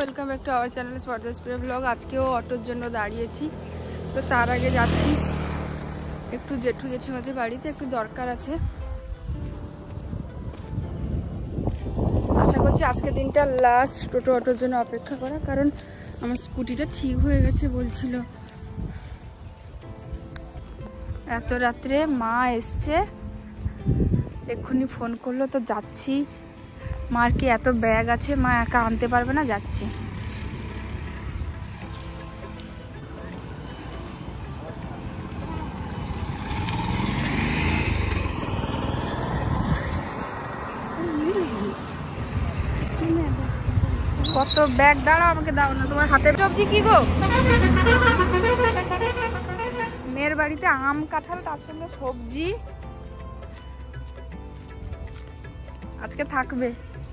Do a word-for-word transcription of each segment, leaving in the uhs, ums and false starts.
Welcome back to our channel স্পর্ধাস প্রিয় blog. আজকেও অটোর জন্য দাঁড়িয়েছি, তো তার আগে যাচ্ছি একটু জেঠু জেঠিমাদের বাড়িতে, একটু দরকার আছে। আশা করছি আজকে দিনটা লাস্ট টোটো অটোর জন্য অপেক্ষা করা, কারণ আমার স্কুটিটা ঠিক হয়ে গেছে বলছিল। এত রাত্রে মা এসছে, এক্ষুনি ফোন করলো, তো যাচ্ছি। মার কি এত ব্যাগ আছে, মা একা আনতে পারবে না, যাচ্ছি। কত ব্যাগ, দাঁড়াও আমাকে দাও না, তোমার হাতে সবজি কি গো? মেয়ের বাড়িতে আম কাঁঠাল, তার সঙ্গে সবজি আজকে থাকবে।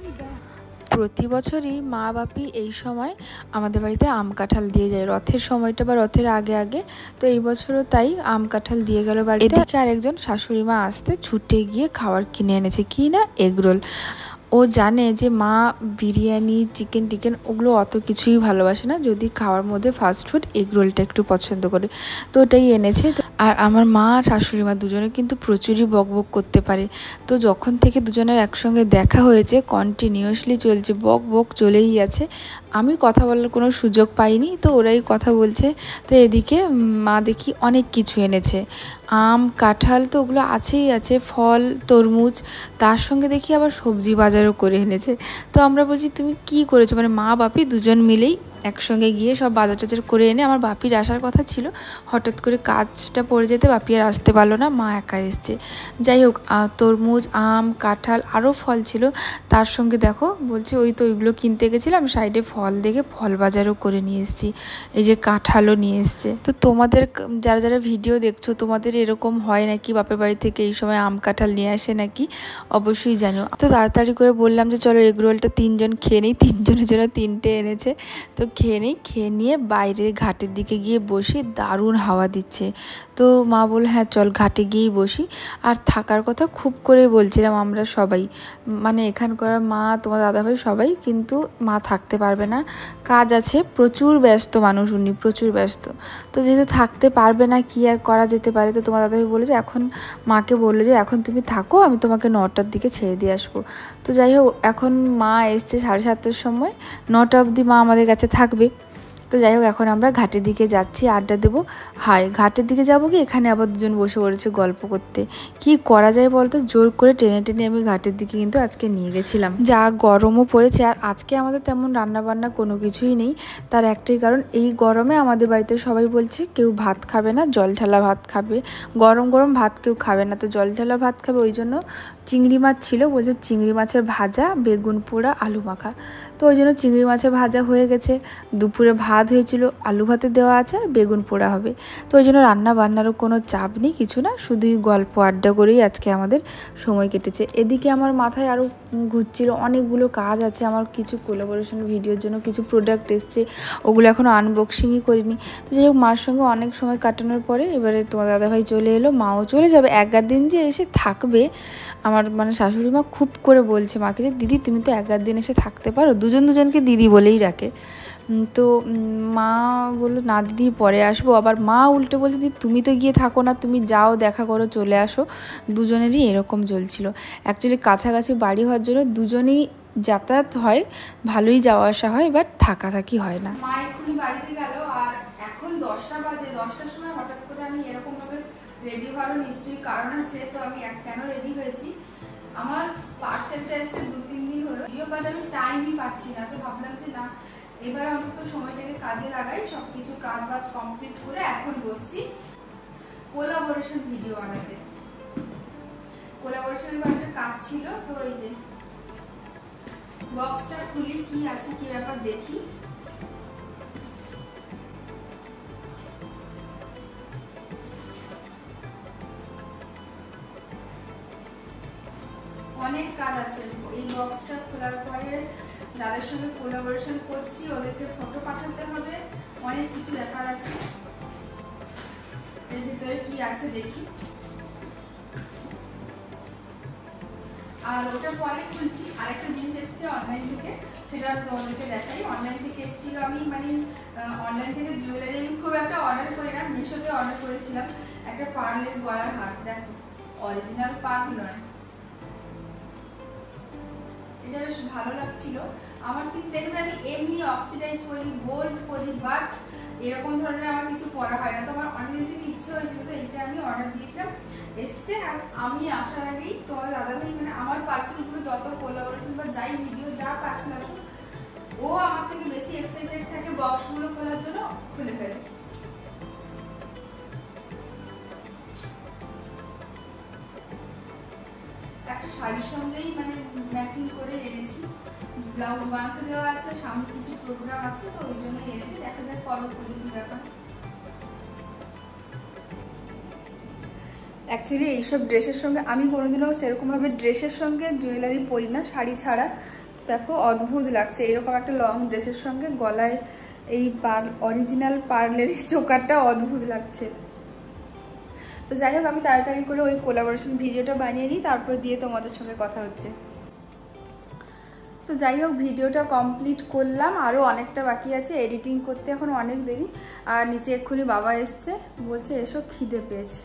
প্রতি বছরই মা বাপি এই সময় আমাদের বাড়িতে আম কাঁঠাল দিয়ে যায়, রথের সময়টা বা রথের আগে আগে। তো এই বছরও তাই আম কাঁঠাল দিয়ে গেল বাড়িতে। এদিকে আরেকজন শাশুড়ি মা আসতে ছুটে গিয়ে খাবার কিনে এনেছে, কি না এগরোল। ও জানে যে মা বিরিয়ানি চিকেন টিকেন ওগুলো অত কিছুই ভালোবাসে না, যদি খাওয়ার মধ্যে ফাস্টফুড এগরোলটা একটু পছন্দ করে, তো ওটাই এনেছে। আর আমার মা আর শাশুড়ি মা দুজনে কিন্তু প্রচুরই বকবক করতে পারে। তো যখন থেকে দুজনের একসঙ্গে দেখা হয়েছে কন্টিনিউয়াসলি চলছে, বক বক চলেই আছে। আমি কথা বলার কোনো সুযোগ পাইনি, তো ওরাই কথা বলছে। তো এদিকে মা দেখি অনেক কিছু এনেছে, আম কাঁঠাল তো ওগুলো আছেই আছে, ফল তরমুজ, তার সঙ্গে দেখি আবার সবজি বাজারও করে এনেছে। তো আমরা বলছি তুমি কি করেছো, মানে মা বাপি দুজন মিলেই একসঙ্গে গিয়ে সব বাজার টাজার করে এনে, আমার বাপির আসার কথা ছিল, হঠাৎ করে কাজটা পড়ে যেতে বাপি আর আসতে পারলো না, মা একা এসছে। যাই হোক, তরমুজ আম কাঁঠাল আরও ফল ছিল, তার সঙ্গে দেখো বলছে ওই তো ওইগুলো কিনতে গেছিলাম, সাইডে ফল দেখে ফল বাজারও করে নিয়ে এসেছি, এই যে কাঁঠালও নিয়ে এসছে। তো তোমাদের যারা যারা ভিডিও দেখছো, তোমাদের এরকম হয় নাকি বাপের বাড়ি থেকে এই সময় আম কাঁঠাল নিয়ে আসে নাকি, অবশ্যই জানিও। তো তাড়াতাড়ি করে বললাম যে চলো এগরোলটা তিনজন খেয়ে নিই, তিনজনের জন্য তিনটে এনেছে, তো খেয়ে নিই। খেয়ে নিয়ে বাইরে ঘাটের দিকে গিয়ে বসি, দারুণ হাওয়া দিচ্ছে। তো মা বলল হ্যাঁ চল ঘাটে গিয়েই বসি। আর থাকার কথা খুব করে বলছিলাম আমরা সবাই, মানে এখানকার মা তোমার দাদাভাই সবাই, কিন্তু মা থাকতে পারবে না, কাজ আছে, প্রচুর ব্যস্ত মানুষ উনি, প্রচুর ব্যস্ত। তো যেহেতু থাকতে পারবে না, কি আর করা যেতে পারে। তো তোমার দাদাভাই বলে যে এখন মাকে বললো যে এখন তুমি থাকো, আমি তোমাকে নটার দিকে ছেড়ে দিয়ে আসবো। তো যাই হোক, এখন মা এসছে সাড়ে সাতটার সময়, নটা অবধি মা আমাদের কাছে থাকবে। তো যাই হোক, এখন আমরা ঘাটের দিকে যাচ্ছি, আড্ডা দেবো। হাই ঘাটের দিকে যাবো কি, এখানে আবার দুজন বসে পড়েছে গল্প করতে। কি করা যায় বলতো, জোর করে টেনে টেনে আমি ঘাটের দিকে কিন্তু আজকে নিয়ে গেছিলাম। যা গরমও পড়েছে, আর আজকে আমাদের তেমন রান্না বান্না কোনো কিছুই নেই। তার একটাই কারণ, এই গরমে আমাদের বাড়িতে সবাই বলছে কেউ ভাত খাবে না, জল ঢালা ভাত খাবে, গরম গরম ভাত কেউ খাবে না, তো জল ঢালা ভাত খাবে। ওই জন্য চিংড়ি মাছ ছিল, বলছে চিংড়ি মাছের ভাজা, বেগুন পোড়া, আলু মাখা। তো ওই জন্য চিংড়ি মাছের ভাজা হয়ে গেছে, দুপুরে ভাত হয়েছিল, আলু ভাতে দেওয়া আছে, আর বেগুন পোড়া হবে। তো ওই জন্য রান্না বান্নারও কোনো চাপ নেই, কিছু না, শুধুই গল্প আড্ডা করেই আজকে আমাদের সময় কেটেছে। এদিকে আমার মাথায় আরও ঘুরছিল, অনেকগুলো কাজ আছে আমার, কিছু কোলাবোরেশন ভিডিওর জন্য কিছু প্রোডাক্ট এসছে, ওগুলো এখনও আনবক্সিংই করিনি। তো যাই হোক, মার সঙ্গে অনেক সময় কাটানোর পরে এবারে তোমার দাদাভাই চলে এলো, মাও চলে যাবে, এগার দিন যে এসে থাকবে। আমার মানে শাশুড়ি মা খুব করে বলছে মাকে যে দিদি তুমি তো এগার দিন এসে থাকতে পারো, দুজন দুজনকে দিদি বলেই রাখে। তো মা বললো না দিদি পরে আসবো, আবার মা উল্টে বলছে দিদি তুমি তো গিয়ে থাকো না, তুমি যাও দেখা করো চলে আসো। দুজনেরই এরকম চলছিল। অ্যাকচুয়ালি কাছাকাছি বাড়ি হওয়ার জন্য দুজনেই যাতায়াত হয়, ভালোই যাওয়া আসা হয়, বাট থাকাথাকি হয় না। মা এক্ষুনি বাড়িতে গেল, আর এখন দশটা বাজে, দশটার সময় হঠাৎ করে আমি এরকমভাবে রেডি হওয়ারও নিশ্চয়ই কারণ আছে। তো আমি কেন রেডি হয়েছি, আমার পার্সেলটা এসে দু তিন দিন হলো, ভিডিও বাট আমি টাইমই পাচ্ছি না। তো ভাবলাম যে না, এবার অন্তত সময়টাকে কাজে লাগাই, সবকিছু কাজ বাজ কমপ্লিট করে এখন বসছি কোলাবোরেশন ভিডিও বানাতে। কোলাবোরেশনের একটা কাজ ছিল, তো এই যে বক্সটা খুলি, কি আছে কি ব্যাপার দেখি। অনেক কাজ আছে। এই বক্সটা খোলার পরে যাদের সঙ্গে কোলাবোরেশন করছি ওদেরকে ফটো পাঠাতে হবে, অনেক কিছু ব্যাপার আছে। এর ভিতরে কি আছে দেখি। আর ওটা পরে খুলছি। আরেকটা জিনিস এসছে অনলাইন থেকে, সেটা তোমাদেরকে দেখাই। অনলাইন থেকে এসেছিল, আমি মানে অনলাইন থেকে জুয়েলারি আমি খুব একটা অর্ডার করি না, মিশোতে অর্ডার করেছিলাম একটা পার্লের গলার হার। দেখো অরিজিনাল পার্ল নয়, এটা বেশ ভালো লাগছিল আমার। কিন্তু দেখবে আমি এমনি অক্সিডাইজ করি, গোল্ড করি, বাট এরকম ধরনের আমার কিছু পরা হয় না। তো আমার অনেকদিন থেকে ইচ্ছে হয়েছিল, তো এটা আমি অর্ডার দিয়েছিলাম, এসছে। আর আমি আসার আগেই তোমার দাদাভাই মানে আমার পার্সেলগুলো যত কোলাবোরেশন বা যাই ভিডিও যা পার্সেল আসুন, ও আমার থেকে বেশি এক্সাইটেড থাকে বক্সগুলো খোলার জন্য, খুলে ফেলে। একটা শাড়ির সঙ্গেই মানে ম্যাচিং করে এনেছি, ব্লাউজ বানাতে দেওয়া আছে, সামনে কিছু প্রোগ্রাম আছে, তো ওই জন্য এনেছি। দেখা যায় কবে করি কি ব্যাপার। অ্যাকচুয়ালি এইসব ড্রেসের সঙ্গে আমি কোনোদিনও সেরকমভাবে ড্রেসের সঙ্গে জুয়েলারি পরি না, শাড়ি ছাড়া। দেখো অদ্ভুত লাগছে এরকম একটা লং ড্রেসের সঙ্গে গলায় এই পার্ল, অরিজিনাল পার্লের চোকারটা অদ্ভুত লাগছে। তো যাই হোক, আমি তাড়াতাড়ি করে ওই কোলাবোরেশন ভিডিওটা বানিয়ে নিই, তারপর দিয়ে তোমাদের সঙ্গে কথা হচ্ছে। তো যাই হোক, ভিডিওটা কমপ্লিট করলাম, আরও অনেকটা বাকি আছে এডিটিং করতে, এখন অনেক দেরি। আর নিচে এক্ষুনি বাবা এসছে, বলছে এসো খিদে পেয়েছে।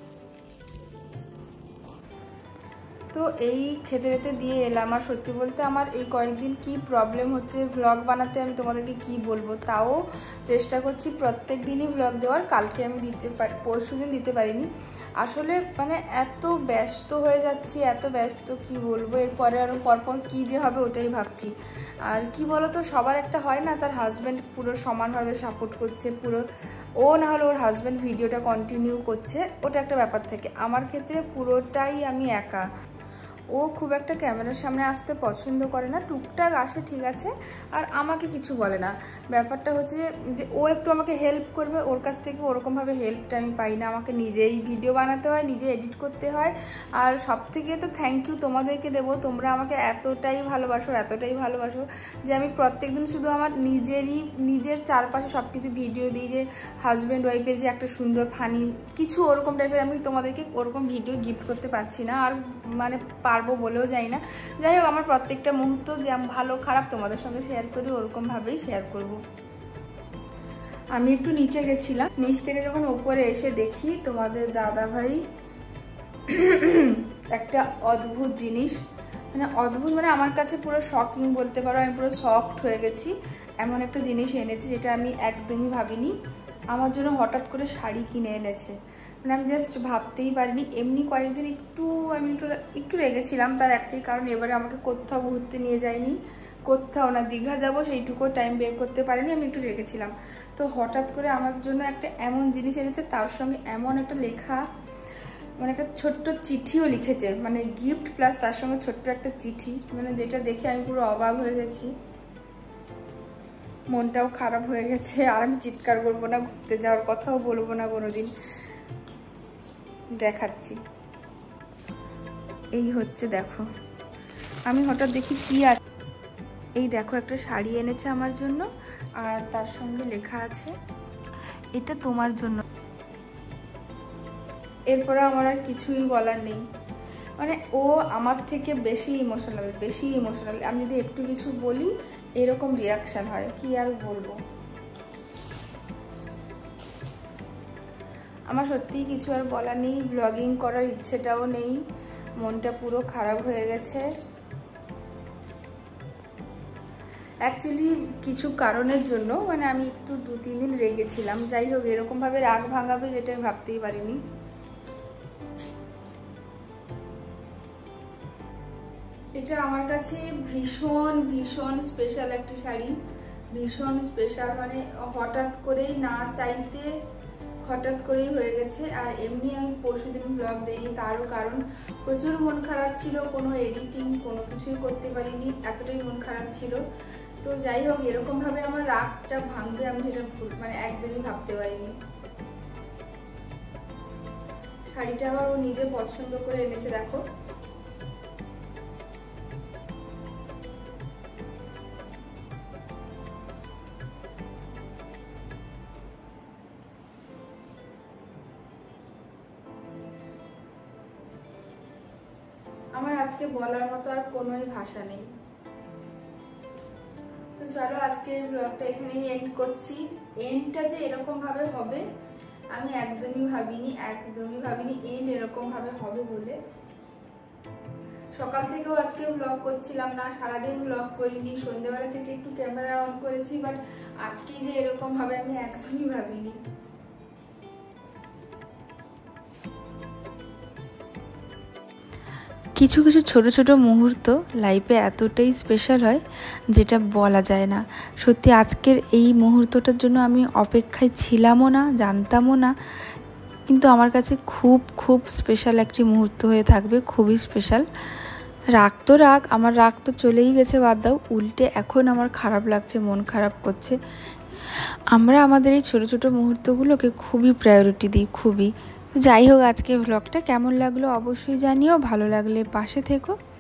তো এই খেতে খেতে দিয়ে এলাম। আর সত্যি বলতে আমার এই কয়েকদিন কি প্রবলেম হচ্ছে ভ্লগ বানাতে, আমি তোমাদেরকে কি বলবো। তাও চেষ্টা করছি প্রত্যেক দিনই ভ্লগ দেওয়ার। কালকে আমি দিতে পারি, পরশু দিন দিতে পারিনি। আসলে মানে এত ব্যস্ত হয়ে যাচ্ছি, এত ব্যস্ত কি বলবো। এরপরে আরও পরপর কী যে হবে ওটাই ভাবছি। আর কি বলো তো, সবার একটা হয় না, তার হাজব্যান্ড পুরো সমানভাবে সাপোর্ট করছে, পুরো ও না হলে ওর হাজব্যান্ড ভিডিওটা কন্টিনিউ করছে, ওটা একটা ব্যাপার থাকে। আমার ক্ষেত্রে পুরোটাই আমি একা। ও খুব একটা ক্যামেরার সামনে আসতে পছন্দ করে না, টুকটাক আসে ঠিক আছে, আর আমাকে কিছু বলে না। ব্যাপারটা হচ্ছে যে ও একটু আমাকে হেল্প করবে, ওর কাছ থেকে ওরকমভাবে হেল্পটা আমি পাই না। আমাকে নিজেই ভিডিও বানাতে হয়, নিজে এডিট করতে হয়। আর সব থেকে তো থ্যাংক ইউ তোমাদেরকে দেবো, তোমরা আমাকে এতটাই ভালোবাসো, এতটাই ভালোবাসো যে আমি প্রত্যেকদিন শুধু আমার নিজেরই নিজের চারপাশে সব কিছু ভিডিও দিই, যে হাজব্যান্ড ওয়াইফের যে একটা সুন্দর ফানি কিছু ওরকম টাইপের, আমি তোমাদেরকে ওরকম ভিডিও গিফট করতে পারছি না, আর মানে পারবো বলেও যাই না। যাই হোক, আমার প্রত্যেকটা মুহূর্ত যেমন ভালো খারাপ তোমাদের সঙ্গে শেয়ার করি, ওরকমভাবেই শেয়ার করব। আমি একটু নিচে গেছিলাম, নিচ থেকে যখন ওপরে এসে দেখি তোমাদের দাদা ভাই একটা অদ্ভুত জিনিস, মানে অদ্ভুত মানে আমার কাছে পুরো শকিং বলতে পারো, আমি পুরো শকড হয়ে গেছি। এমন একটা জিনিস এনেছে যেটা আমি একদমই ভাবিনি। আমার জন্য হঠাৎ করে শাড়ি কিনে এনেছে, মানে আমি জাস্ট ভাবতেই পারিনি। এমনি কয়েকদিন একটু আমি একটু একটু রেগেছিলাম, তার একটাই কারণ, এবারে আমাকে কোথাও ঘুরতে নিয়ে যায়নি, কোথাও না, দীঘা যাবো সেইটুকু টাইম বের করতে পারিনি, আমি একটু রেগেছিলাম। তো হঠাৎ করে আমার জন্য একটা এমন জিনিস এনেছে, তার সঙ্গে এমন একটা লেখা, মানে একটা ছোট্ট চিঠিও লিখেছে, মানে গিফট প্লাস তার সঙ্গে ছোট্ট একটা চিঠি, মানে যেটা দেখে আমি পুরো অবাক হয়ে গেছি, মনটাও খারাপ হয়ে গেছে। আর আমি চিৎকার করবো না, ঘুরতে যাওয়ার কথাও বলবো না কোনোদিন। দেখাচ্ছি, এই হচ্ছে দেখো, আমি হঠাৎ দেখি কি আর এই দেখো একটা শাড়ি এনেছে আমার জন্য, আর তার সঙ্গে লেখা আছে এটা তোমার জন্য। এরপরে আমার আর কিছুই বলার নেই, মানে ও আমার থেকে বেশি ইমোশনাল, বেশি ইমোশনাল। আমি যদি একটু কিছু বলি এরকম রিয়াকশান হয়, কি আর বলবো। আমার সত্যিই কিছু আর বলার নেই, ব্লগিং করার ইচ্ছেটাও নেই, মনটা পুরো খারাপ হয়ে গেছে। অ্যাকচুয়ালি কিছু কারণের জন্য মানে আমি একটু দু তিন দিন রেগেছিলাম। যাই হোক, এরকমভাবে রাগ ভাঙাবে যেটা আমি ভাবতেই পারিনি। এটা আমার কাছে ভীষণ ভীষণ স্পেশাল একটা শাড়ি, ভীষণ স্পেশাল, মানে হঠাৎ করেই না চাইতে হঠাৎ করেই হয়ে গেছে। আর এমনি আমি পরশু দিন ব্লগ দিইনি, তারও কারণ প্রচুর মন খারাপ ছিল, কোনো এডিটিং কোনো কিছুই করতে পারিনি, এতটাই মন খারাপ ছিল। তো যাই হোক, এরকমভাবে আমার রাগটা ভাঙবে আমি সেটা মানে একদমই ভাবতে পারিনি। শাড়িটা আবার ও নিজে পছন্দ করে এনেছে, দেখো। আমার আজকে বলার মতো আর কোনোই ভাষা নেই। তো চলো আজকে ব্লগটা এখানেই এন্ড করছি। এন্ডটা যে এরকম ভাবে হবে আমি একদমই ভাবিনি, একদমই ভাবিনি এন্ড এরকম ভাবে হবে বলে। সকাল থেকেও আজকে ব্লগ করছিলাম না, সারাদিন ব্লগ করিনি, সন্ধ্যেবেলা থেকে একটু ক্যামেরা অন করেছি, বাট আজকে যে এরকম ভাবে আমি একদমই ভাবিনি। কিছু কিছু ছোট ছোট মুহূর্ত লাইফে এতটাই স্পেশাল হয় যেটা বলা যায় না। সত্যি আজকের এই মুহূর্তটার জন্য আমি অপেক্ষায় ছিলামও না, জানতামও না, কিন্তু আমার কাছে খুব খুব স্পেশাল একটি মুহূর্ত হয়ে থাকবে, খুবই স্পেশাল। রাগ তো রাগ, আমার রাগ তো চলেই গেছে, বাদ দাও, উল্টে এখন আমার খারাপ লাগছে, মন খারাপ করছে। আমরা আমাদের এই ছোটো ছোটো মুহূর্তগুলোকে খুবই প্রায়োরিটি দিই, খুবই। যাই হোক, আজকে ব্লগটা কেমন লাগলো অবশ্যই জানিও, ভালো লাগলে পাশে থেকো।